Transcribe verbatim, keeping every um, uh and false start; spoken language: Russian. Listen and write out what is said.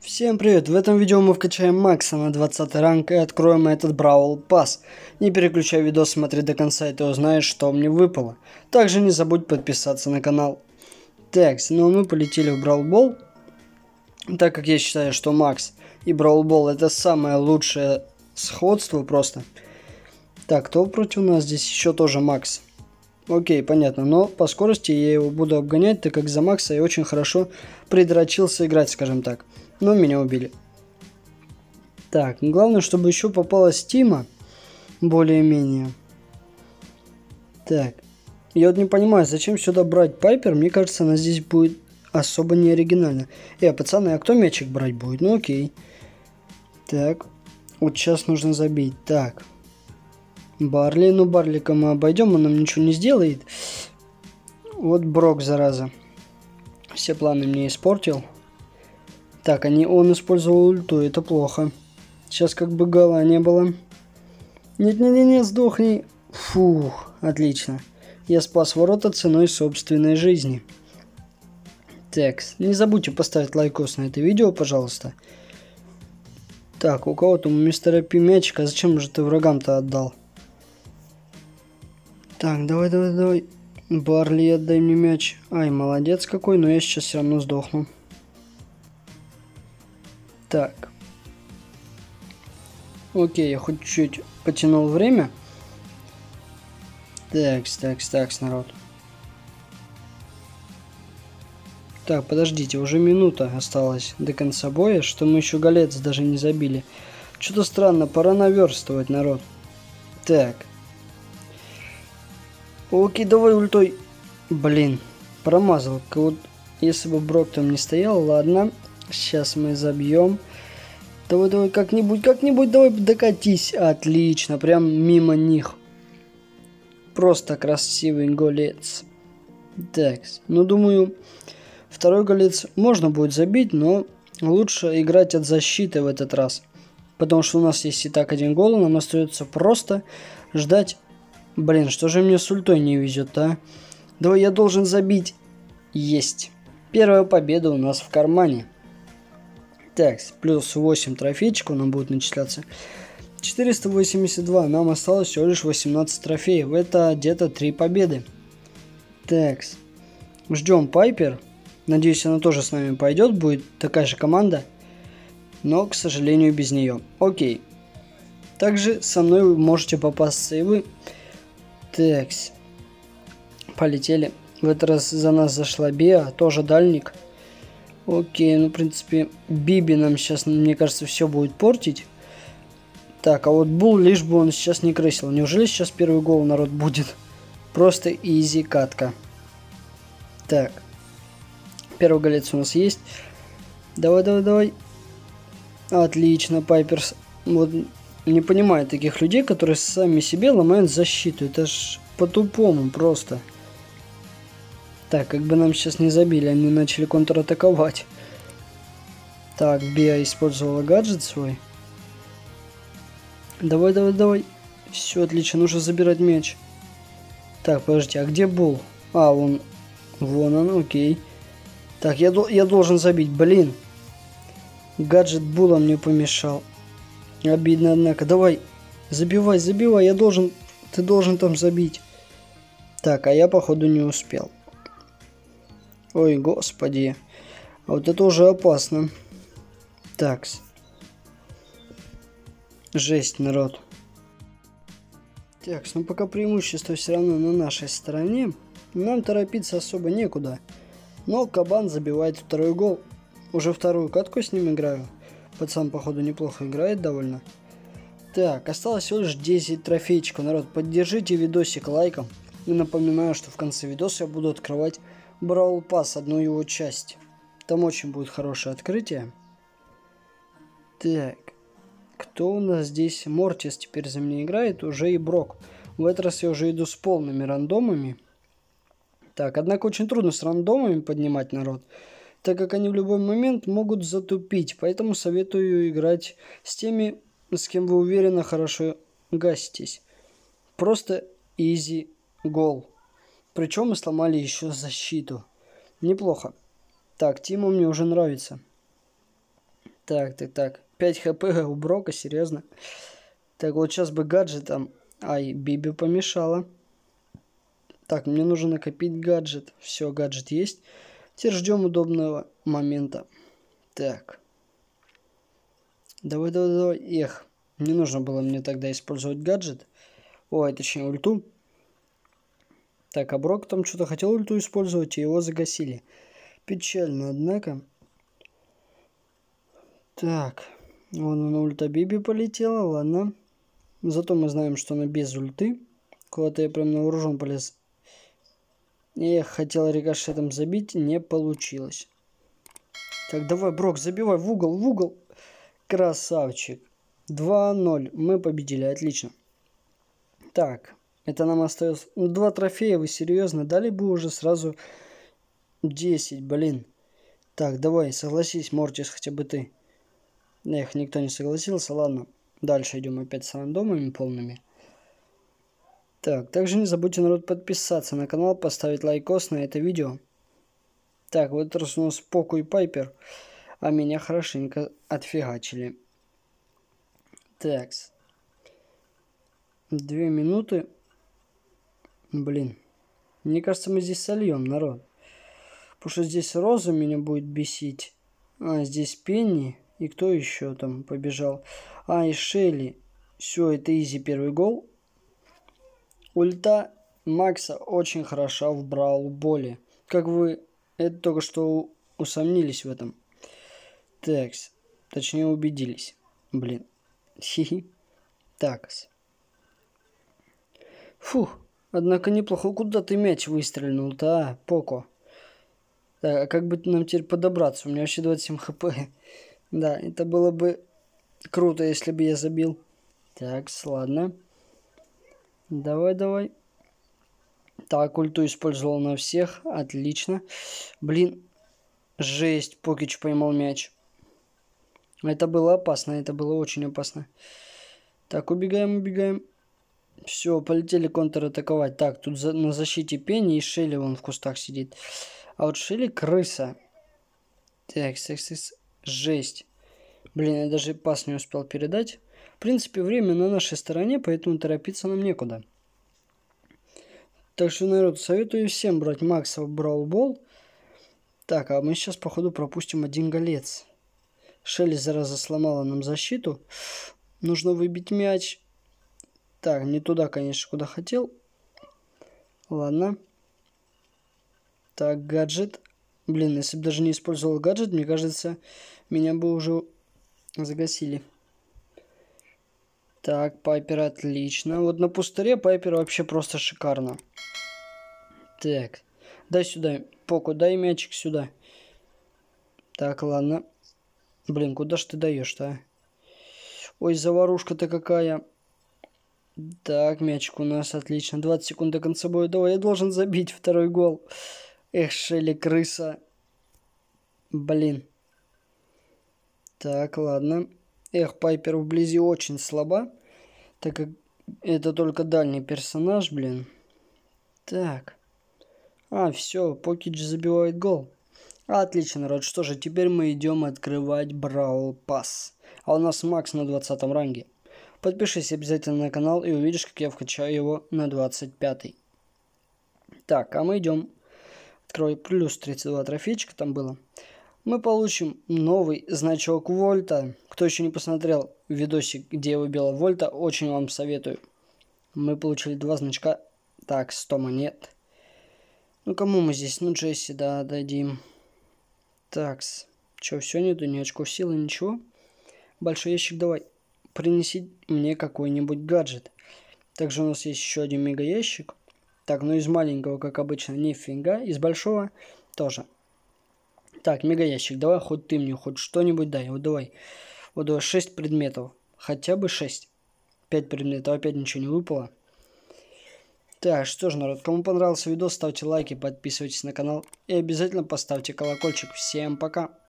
Всем привет! В этом видео мы вкачаем Макса на двадцатый ранг и откроем этот Бравл Пасс. Не переключай видос, смотри до конца, и ты узнаешь, что мне выпало. Также не забудь подписаться на канал. Так, ну мы полетели в Бравл Бол. Так как я считаю, что Макс и Бравл Бол это самое лучшее сходство просто. Так, кто против нас здесь? Еще тоже Макс. Окей, понятно, но по скорости я его буду обгонять, так как за Макса я очень хорошо придрочился играть, скажем так. Но меня убили. Так, главное, чтобы еще попалась Тима, более-менее. Так, я вот не понимаю, зачем сюда брать Пайпер, мне кажется, она здесь будет особо не оригинальна. Э, пацаны, а кто мячик брать будет? Ну окей. Так, вот сейчас нужно забить. Так. Барли, ну Барлика мы обойдем, он нам ничего не сделает. Вот Брок, зараза. Все планы мне испортил. Так, они, он использовал ульту, это плохо. Сейчас как бы гола не было. Нет-нет-нет, сдохни. Фух, отлично. Я спас ворота ценой собственной жизни. Так, не забудьте поставить лайкос на это видео, пожалуйста. Так, у кого-то у мистера Пи мячик, а зачем же ты врагам-то отдал? Так, давай, давай, давай. Барли, отдай мне мяч. Ай, молодец какой, но я сейчас все равно сдохну. Так. Окей, я хоть чуть-чуть потянул время. Такс, такс, такс, народ. Так, подождите, уже минута осталась до конца боя, что мы еще голец даже не забили. Что-то странно, пора наверстывать, народ. Так. Окей, давай ультой. Блин, промазал. Вот если бы Брок там не стоял, ладно. Сейчас мы забьем. Давай, давай, как-нибудь, как-нибудь, давай докатись. Отлично, прям мимо них. Просто красивый голец. Так, ну думаю, второй голец можно будет забить, но лучше играть от защиты в этот раз. Потому что у нас есть и так один гол, нам остается просто ждать. Блин, что же мне с ультой не везет, а? Давай, я должен забить. Есть. Первая победа у нас в кармане. Так, плюс восемь трофейчиков нам будет начисляться. четыреста восемьдесят два. Нам осталось всего лишь восемнадцать трофеев. Это где-то три победы. Так, ждем Пайпер. Надеюсь, она тоже с нами пойдет. Будет такая же команда. Но, к сожалению, без нее. Окей. Также со мной вы можете попасться и вы. Такс. Полетели. В этот раз за нас зашла Беа, тоже дальник. Окей, ну в принципе Биби нам сейчас, мне кажется, все будет портить. Так, а вот Бул, лишь бы он сейчас не крысил. Неужели сейчас первый гол, народ, будет? Просто изи катка. Так. Первый голец у нас есть. Давай, давай, давай. Отлично, Пайперс. Вот не понимаю таких людей, которые сами себе ломают защиту. Это ж по-тупому просто. Так, как бы нам сейчас не забили, они начали контратаковать. Так, Биа использовала гаджет свой. Давай, давай, давай. Все, отлично, нужно забирать мяч. Так, подождите, а где Бул? А, он... Вон он, окей. Так, я, я должен забить, блин. Гаджет Була мне помешал. Обидно, однако. Давай, забивай, забивай, я должен... Ты должен там забить. Так, а я, походу, не успел. Ой, господи. А вот это уже опасно. Такс. Жесть, народ. Так, ну пока преимущество все равно на нашей стороне. Нам торопиться особо некуда. Но Кабан забивает второй гол. Уже вторую катку с ним играю. Пацан, походу, неплохо играет довольно. Так, осталось всего лишь десять трофейчиков. Народ, поддержите видосик лайком. И напоминаю, что в конце видоса я буду открывать Бравл Пасс, одну его часть. Там очень будет хорошее открытие. Так. Кто у нас здесь? Мортис теперь за меня играет. Уже и Брок. В этот раз я уже иду с полными рандомами. Так, однако очень трудно с рандомами поднимать, народ. Так как они в любой момент могут затупить. Поэтому советую играть с теми, с кем вы уверенно хорошо гаситесь. Просто изи гол. Причем мы сломали еще защиту. Неплохо. Так, Тима мне уже нравится. Так, так, так. пять хп у Брока, серьезно. Так, вот сейчас бы гаджетом. Ай, Биби помешала. Так, мне нужно накопить гаджет. Все, гаджет есть. Теперь ждем удобного момента. Так. Давай, давай, давай. Эх, не нужно было мне тогда использовать гаджет. Ой, точнее ульту. Так, а Брок там что-то хотел ульту использовать, и его загасили. Печально, однако. Так. Вон она, ульта Биби полетела, ладно. Зато мы знаем, что она без ульты. Куда-то я прям на вооружен полез. Я хотел рикошетом забить, не получилось. Так, давай, Брок, забивай в угол, в угол. Красавчик. два ноль. Мы победили, отлично. Так, это нам остается... Ну, два трофея, вы серьезно? Дали бы уже сразу десять, блин. Так, давай, согласись, Мортис, хотя бы ты. Эх, никто не согласился, ладно. Дальше идем опять с рандомами полными. Так, также не забудьте, народ, подписаться на канал, поставить лайкос на это видео. Так, вот раз у нас Поко и Пайпер, а меня хорошенько отфигачили. Такс. Две минуты. Блин. Мне кажется, мы здесь сольем, народ. Потому что здесь Роза меня будет бесить. А, здесь Пенни. И кто еще там побежал? А, и Шелли. Все, это изи первый гол. Ульта Макса очень хороша в Браул Боле. Как вы это только что усомнились в этом. Такс. Точнее, убедились. Блин. Хи-хи. Такс. Фух. Однако неплохо. Куда ты мяч выстрелил-то, а, Поко? Так, а как бы нам теперь подобраться? У меня вообще двадцать семь хп. Да, это было бы круто, если бы я забил. Так, ладно. Давай, давай. Так, ульту использовал на всех. Отлично. Блин. Жесть. Покич поймал мяч. Это было опасно. Это было очень опасно. Так, убегаем, убегаем. Все, полетели контратаковать. Так, тут за, на защите Пенни и Шелли вон в кустах сидит. А вот Шелли крыса. Так, секс, секс. Жесть. Блин, я даже пас не успел передать. В принципе, время на нашей стороне, поэтому торопиться нам некуда. Так что, народ, советую всем брать Макса в Браул Бол. Так, а мы сейчас, походу, пропустим один голец. Шелли, зараза, сломала нам защиту. Нужно выбить мяч. Так, не туда, конечно, куда хотел. Ладно. Так, гаджет. Блин, если бы даже не использовал гаджет, мне кажется, меня бы уже загасили. Так, Пайпер отлично. Вот на пустыре Пайпер вообще просто шикарно. Так, дай сюда, Поко, дай мячик сюда. Так, ладно. Блин, куда ж ты даешь-то, а? Ой, заварушка-то какая. Так, мячик у нас отлично. двадцать секунд до конца боя. Давай, я должен забить второй гол. Эх, Шелли, крыса. Блин. Так, ладно. Эх, Пайпер вблизи очень слаба. Так как это только дальний персонаж, блин. Так. А, все, Покидж забивает гол. Отлично, народ. Что же, теперь мы идем открывать Браул Пасс. А у нас Макс на двадцатом ранге. Подпишись обязательно на канал и увидишь, как я вкачаю его на двадцать пятый. Так, а мы идем. Открой плюс тридцать два трофейчика там было. Мы получим новый значок Вольта. Кто еще не посмотрел видосик, где я выбил Вольта, очень вам советую. Мы получили два значка. Так, сто монет. Ну, кому мы здесь? Ну, Джесси, да, дадим. Такс. Че, все нету? Ни очков силы, ничего? Большой ящик давай. Принеси мне какой-нибудь гаджет. Также у нас есть еще один мега ящик. Так, ну из маленького, как обычно, нифига. Из большого тоже. Так, мега ящик. Давай хоть ты мне хоть что-нибудь дай. Вот давай. Вот давай шесть предметов. Хотя бы шесть. пять предметов. Опять ничего не выпало. Так, что ж, народ, кому понравился видос, ставьте лайки, подписывайтесь на канал и обязательно поставьте колокольчик. Всем пока!